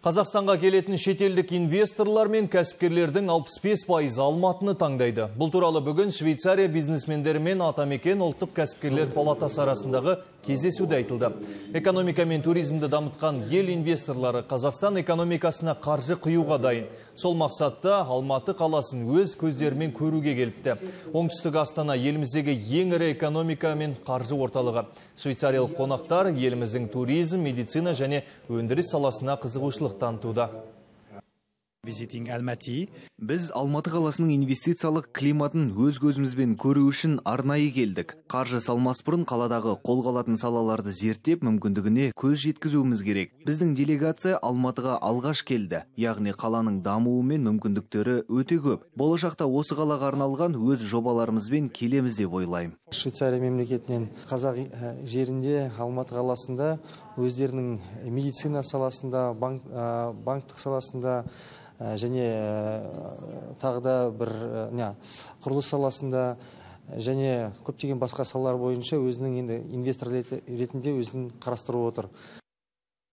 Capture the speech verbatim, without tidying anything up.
Қазақстанға келетін шетелдік инвесторлар мен кәсіпкерлердің алпыс бес пайызы Алматыны таңдайды. Бұл туралы бүгін Швейцария бизнесмендері мен Атамекен ұлттық кәсіпкерлер палатасы арасындағы кездесуде айтылды. Экономика мен туризмді дамытқан ел инвесторлары Қазақстан экономикасына қаржы құюға дайын. Сол мақсатта Алматы қаласын өз көздерімен көруге келіпті. Оңтүстік Астана еліміздегі ең ірі экономика мен қаржы орталығы. Швейцариялық қонақтар еліміздің туризм, медицина және өндіріс саласына қызығушылық танытуда. Біз Алматы қаласының инвестициялық климатын өз көзімізбен көру үшін арнайы келдік. Қаржы салмас бұрын қаладағы қолға алатын салаларды зерттеп, мүмкіндігіне көз жеткізуіміз керек. Біздің делегация Алматыға алғаш келді, яғни қаланың дамуы мен мүмкіндіктері өте көп. Болашақта осы қалаға арналған өз жобаларымызбен келеміз деп ойлаймын. Швейцария мемлекетінен қазақ жерінде Алматы қаласында өздерінің медицина саласында, банк, банктық саласында және тағы да бір құрылыс саласында және көптеген басқа салалар бойынша өзінің енді инвестор ретінде өзін қарастырып отыр.